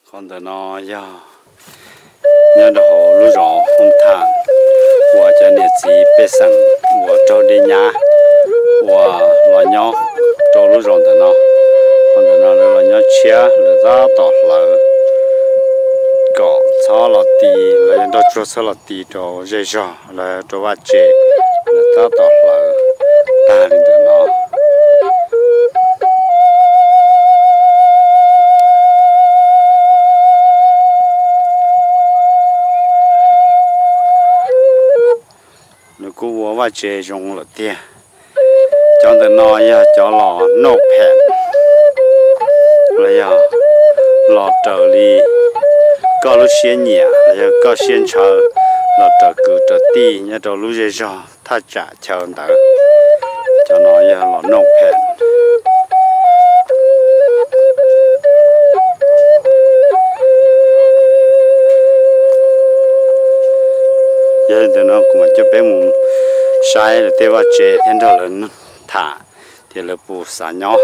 còn từ nó giờ nhớ đồ hồ lú rõ không thang và cho nên chỉ biết rằng và cho đi nhà và lo nhỏ cho lú rõ từ nó còn từ nó là nhỏ chia là ra tọt là cọ cho là tì là nó cho cho là tì cho dễ dàng là cho vắt chế là ra tọt là ta lên từ nó cú vợ chế dùng là tiền cho nên nó ya cho lò nộp hẹn là ya lò trở đi có lúc xuyên nhẹ là ya có xuyên chờ lò trở cứ trở đi nhớ trở lúc dễ cho ta trả chờ đỡ cho nó ya lò nộp hẹn giờ thì nó cũng cho bé mùng sai là tế vào chế thêm đó là thả thì là bù xả nhỏ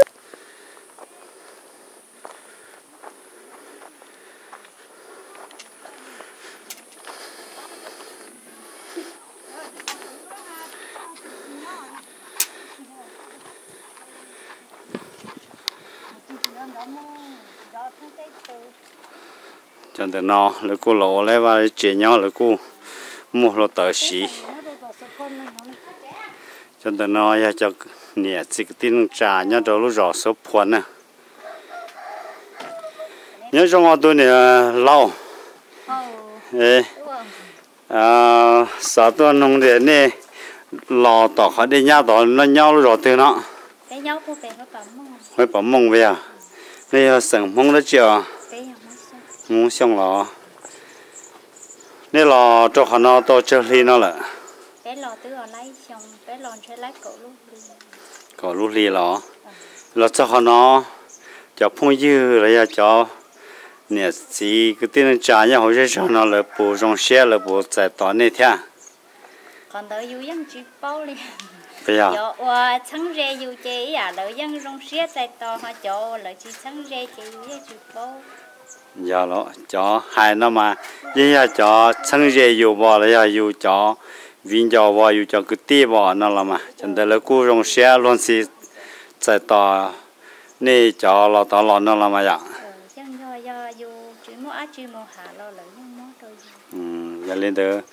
cho nên nó là cô lỗ lấy vào chế nhỏ là cô mua lo tờ xí cho nên nó ya cho nè chỉ cái tin trà nhớ đâu lúc rõ số phun nè nhớ trong họ tôi nè lâu sao tôi nông để nè lò tỏ khỏi đi nhà tỏ nó nhau rồi từ nó phải bấm mông về à đây sừng mông đó chưa mông xong lò nên lò cho họ nó to chơi đi nó là bé lò tứ ở lấy xong bé lò sẽ lấy cổ lúc đi lò lò cho họ nó cho phong dư rồi cho nè chỉ cái tên trả nhà họ sẽ cho nó là bù trong xe là bù giải tỏa này thế còn tới du dân chỉ bao đi bây giờ và sáng rê du chế à đợi dân trong xe giải tỏa họ cho là chỉ sáng rê chỉ bao giờ đó cho hai nó mà giờ cho sáng rê dù bỏ là dù cho viên cho bỏ dù cho cái tê bỏ nó là mà chẳng để là cô trong xe luôn xí giải tỏa này cho là tỏ lon nó là mà vậy dân do dù chỉ mua á chỉ mua hà lo lợi nhưng mua rồi giờ lên từ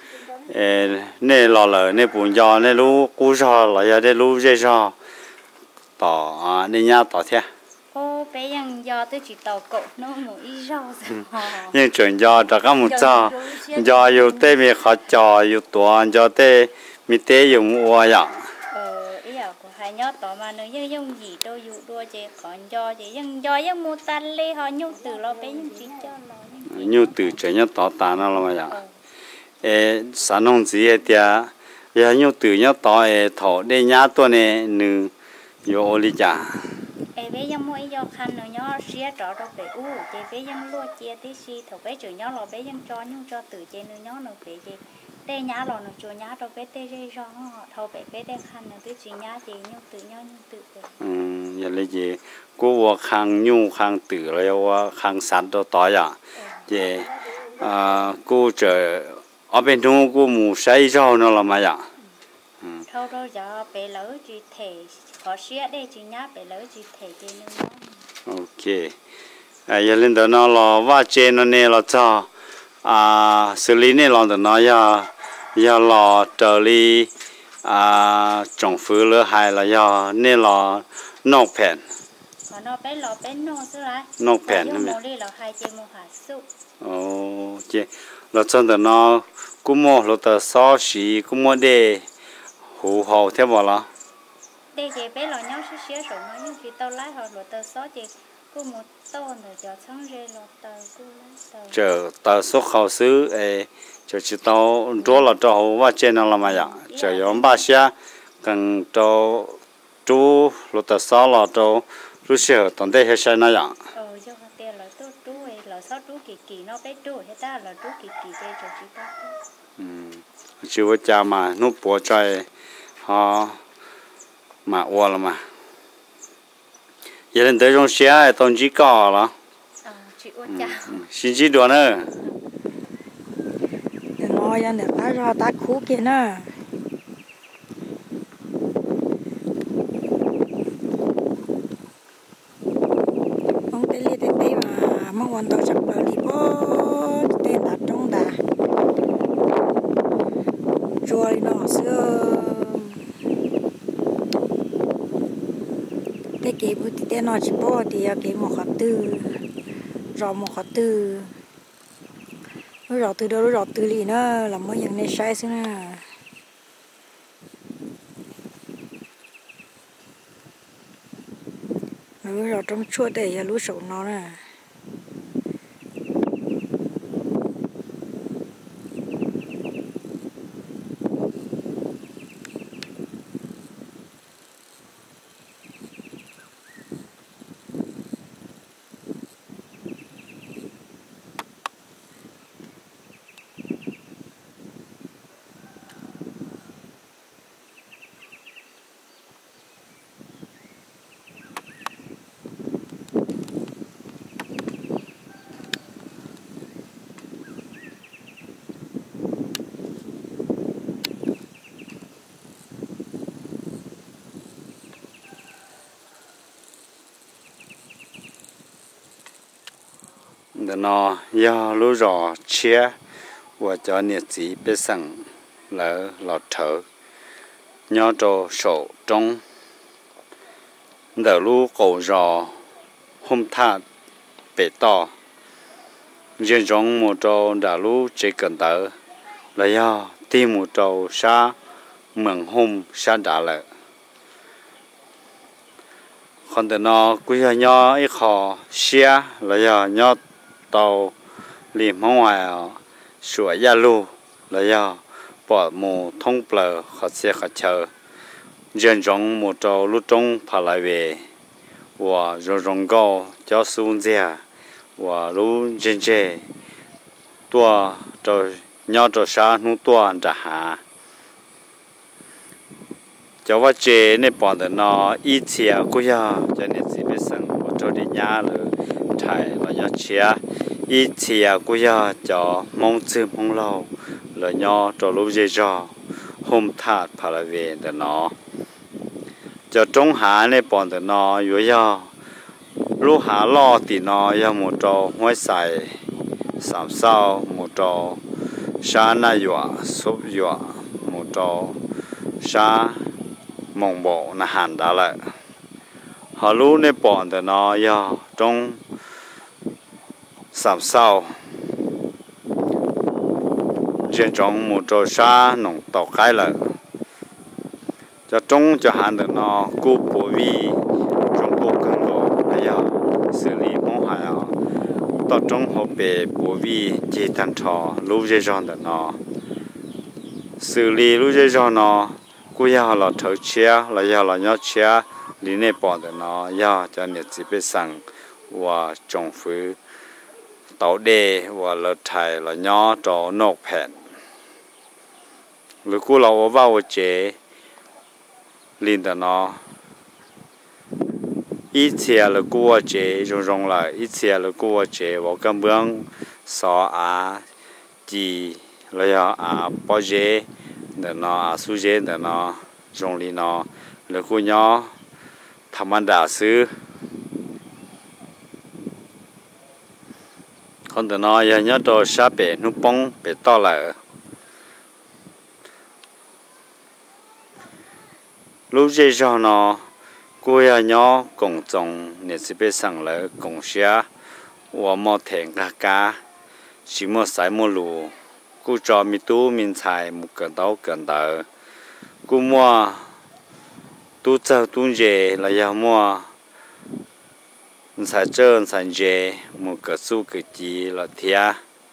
nè lò lợ nè bún giò nè lú cú giò là giờ nè lú dê giò tỏ nè nhà tỏ thế ô bé dân do tôi chỉ tàu cột nó một ít rau nhưng chuyện giò cho các một giò yêu tê mi khó giò yêu tuần giò tê mi tê yêu mua vậy ý là của hai nhớ tỏ mà nếu như dùng gì đâu dụ đua chị còn do dân mua tan lê họ nhu từ lo bé dân chỉ cho lo nhu từ chuyện nhớ tỏ ta nó là mà vậy sản nông gì thì giờ nhu từ nhớ tỏ thọ để nhà tôi nè nữ yêu oli chả bé dân mua do khăn nữa nhớ xía trọ đâu bé chị bé dân lúa chia tí xí thầu bé chửi nhớ lo bé dân cho nhưng cho từ trên nữa nhớ nữa bé chị tê nhá lo nó chùa nhá đâu bé tê rây rong họ thầu bé bé đen khăn nữa tí chị nhá chị nhung tự giờ lấy gì cô khang nhung khang tử rồi khang sản đó tỏi à chị cô chờ ở bên trong cô mù say rau nó là mà vậy thầu rồi giờ bé lỡ chị thể có xía đây chị nhá bé lỡ chị thể chị nữa ok giờ lên đó nó là vắt trên nó nè là cho xử lý nè là nó giờ lò trở đi trồng phứ lứa hay là giờ nè là nộp phèn còn nó bé lò bé nô xưa lại nộp phèn nữa mua đi là hai chị mua hạt su chị là cho đó nó cũng mua là tờ xó xí cũng mua để hủ hậu thế bảo là đây chị bé lò nhau xíu rồi nó nhưng khi tao lái họ là tờ xó chị cô một tô rồi cho sáng rê lò tờ cô lấy tờ chờ tờ xuất khẩu xứ chờ chỉ tao đua là cho hậu và trên nó là mà vậy chờ yếm ba xe cần cho chú là tờ xó là cho chú xe tận đây hết sai nó vậy cho họ tiền là chú ấy là sao chú kỳ nó bé chú hết ta là chú kỳ đây cho chị ta chú với cha mà núp bùa chơi họ mà qua là mà giờ lên tới trong xe tao chỉ có là chị út chào xin chỉ đồ nữa để nói ra để ta ra ta khú kia nè mong tê li tê tê mà mong hoàn tàu chặt bờ đi bó tê đặt trong đà rồi nó xưa tê kì bút tê nó chỉ bó thì kì một khát tư rồi một khát tư rồi từ đâu rồi từ lì nữa làm mấyอย่างnày sai xí nè rồi trong chuột để lúa sầu nó nè để nó do lúa rò chia và cho nhiệt chỉ biết rằng là lọt thở nhớ cho sổ trong đỡ lúa cổ rò hôm thà bể to riêng trong một trâu đã lúa chỉ cần đỡ là do tìm một trâu xa mừng hôm xa đã lại còn để nó quý nhỏ ít khó xia là do nhỏ tàu liềm ở ngoài sủa gia lu là do bỏ mù thông bờ họ sẽ họ chờ dân trong một trâu lúc trong phải lại về và rồi rong go cho xuống ra và lúc dân chơi tua rồi nhỏ rồi xa nu tua đã hạ cho vợ chế này bỏ được nó ít chia cũng ya cho nên chỉ biết rằng một chỗ đi nhà rồi thay là nhà chia ít chia cũng ya cho mong chữ mong lâu là nhỏ cho lúc dễ cho hôm thà phải là về được nó cho trong hạ này bỏ được nó yếu ya lúc hạ lo thì nó ya một chỗ ngoài xài sắm sao một chỗ sáng na yếu súp yếu một chỗ sáng mong bộ là hàn đã lại họ lú này bỏ thì nó do trong sắm sau riêng trong một chỗ xa nông tàu cái lại cho trong cho hàn thì nó cố bổ vi trong cố cần độ là do xử lý mong hại tao trong hộp bể bổ vi chỉ thành trò lú dây giòn thì nó xử lý lú dây giòn nó cú ya là thợ chia là ya là nhau chia lý này bỏ được nó ya cho nên chỉ biết rằng và trồng phứ tàu đề và là thải là nhau cho nộp hẹn rồi cú là vào chế liền được nó ít chia là cú chế rong lại ít chia là cú chế và căn bản so chỉ là ya bao chế để nó su chế để nó dùng li nó là cô nhỏ tham ăn đào sư còn để nó giờ nhớ đồ sa bể nút bông bể to lại lúc chế cho nó cô nhỏ cùng trồng để chỉ biết sang lại cùng xia và mua thèn cá chỉ mua sải mua lù cô cho mi tu min xài một cơn đầu cô mua tu cho tu dễ là giờ mua xài trơn xài dễ một cái su cái gì là thia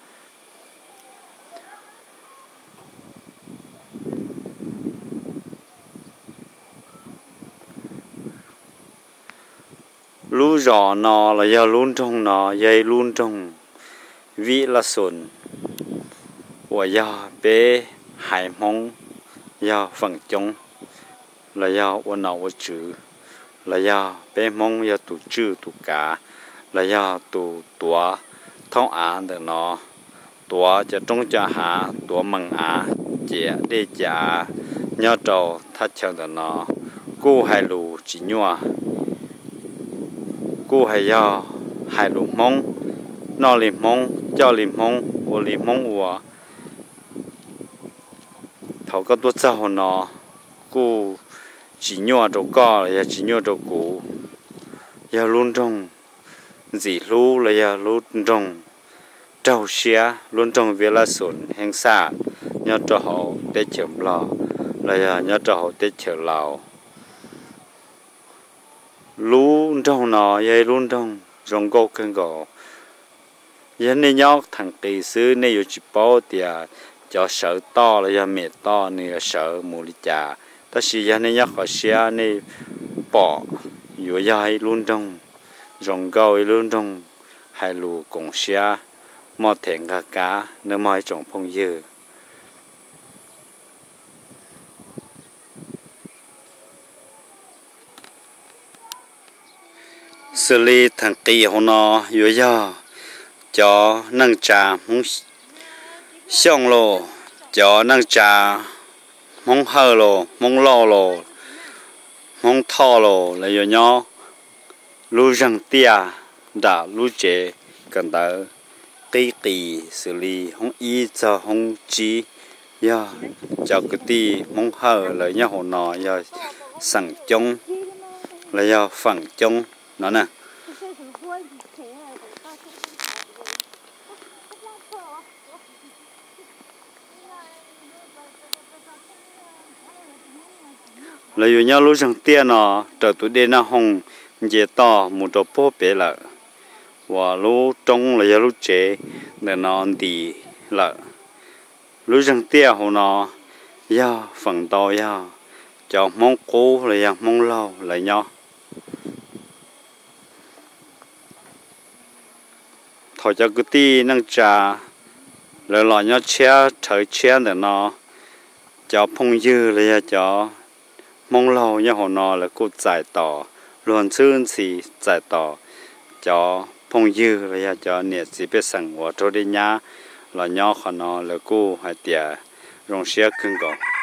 lú giò nó là giờ luôn trong nó dây luôn trong vị là xuân và giờ bé hải mong giờ phần chống là giờ ôn nào chữ là giờ bé mong giờ tụ chữ tụ cả là do tụ tua thông án được nó tua cho trong cho hạ tua mừng á chỉ đi trả nhớ trâu thắt chân được nó cú hai lù chỉ nhua cú hai do hai lù mông nó lìm mông cho lìm mông của lìm mông của thầu có tốt sao nó cú chỉ nhua trâu co là chỉ nhua trâu cũ giờ luôn trong gì lú là giờ luôn trong trâu xía luôn trong việc là sồn hàng xa nhớ cho họ để chậm lò là giờ nhớ cho họ để chờ lò lú trong nó vậy luôn trong rong câu cơn gò giờ nên nhóc thằng kỳ sư nên yêu chỉ bảo thì cho sợ to là giờ mệt to nên sợ mù đi chả ta chỉ giờ nên nhóc họ xía nên bỏ vừa dài luôn trong rong câu luôn trong hai lù cùng xía mò thèn cá nếu mai trồng phong dư xử lý thằng kỳ hôm nọ vừa giờ cho nâng trà mong xong lô cho nâng trà mong hơ lô mong lo lô mong thọ lô là vừa nhỏ lú răng tia đã lú chế cần tới kỳ xử lý không y cho không chi ya cho cái ti mong hơ là nhau hồ nọ ya sẵn chung là ya phẳng chung nó nè là dù nhau lúc rằng tiền nó trở tụi đi na hồng dễ to một chỗ phố bể là và lúc trong là lúc chế để nó đi là lúc rằng tiền hồ nó ya phần to ya cho mong cố là ya mong lâu là nhau thôi cho cái tí năng trà rồi lo nhau che thời che để nó cho phong dư là ya cho mong lâu nhau hồ nó là cô giải tỏ luôn xương xì giải tỏ cho phong dư là cho nhiệt gì biết sẵn của tôi đi nhá là nhau họ nó là cô hay tiệt rong xe cưng cổ